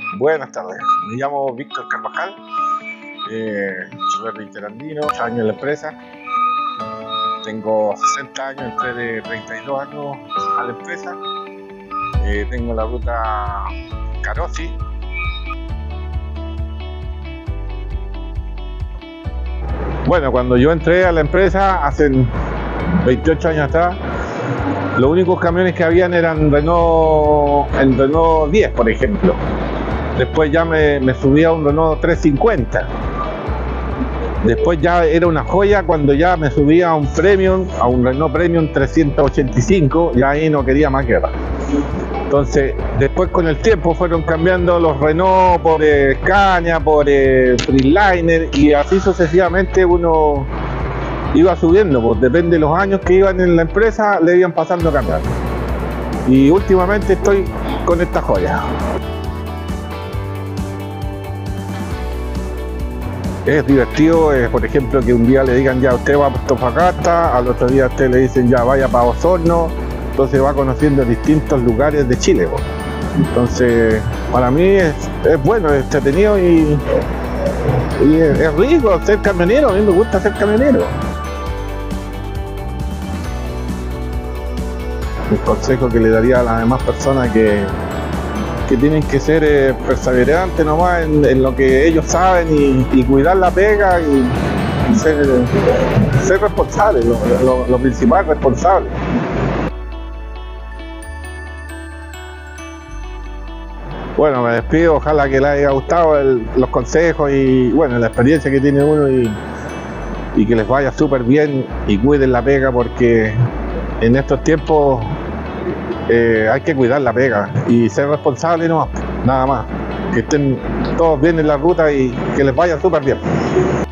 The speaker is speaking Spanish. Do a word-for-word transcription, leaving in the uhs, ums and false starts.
Buenas tardes, me llamo Víctor Carvajal, eh, chofer de Interandino, ocho años en la empresa. Tengo sesenta años, entré de treinta y dos años a la empresa. Eh, tengo la ruta Carosi. Bueno, cuando yo entré a la empresa hace veintiocho años atrás, los únicos camiones que habían eran Renault, el Renault diez, por ejemplo. Después ya me, me subí a un Renault trescientos cincuenta. Después ya era una joya cuando ya me subí a un Premium, a un Renault Premium trescientos ochenta y cinco, y ahí no quería más guerra. Entonces, después con el tiempo fueron cambiando los Renault por eh, Scania, por eh, Freeliner, y así sucesivamente uno iba subiendo, pues depende de los años que iban en la empresa, le iban pasando a cambiar. Y últimamente estoy con esta joya. Es divertido, eh, por ejemplo, que un día le digan ya usted va a Antofagasta, al otro día a usted le dicen ya vaya para Osorno, entonces va conociendo distintos lugares de Chile. Pues. Entonces, para mí es, es bueno, es entretenido y, y es, es rico ser camionero, a mí me gusta ser camionero. El consejo que le daría a las demás personas que que tienen que ser eh, perseverantes nomás en, en lo que ellos saben y, y cuidar la pega y, y ser, ser responsables, lo, lo, lo principal, responsable. Bueno, me despido, ojalá que les haya gustado el, los consejos y bueno, la experiencia que tiene uno y, y que les vaya súper bien y cuiden la pega porque en estos tiempos Eh, hay que cuidar la pega y ser responsable no, nada más. Que estén todos bien en la ruta y que les vaya súper bien.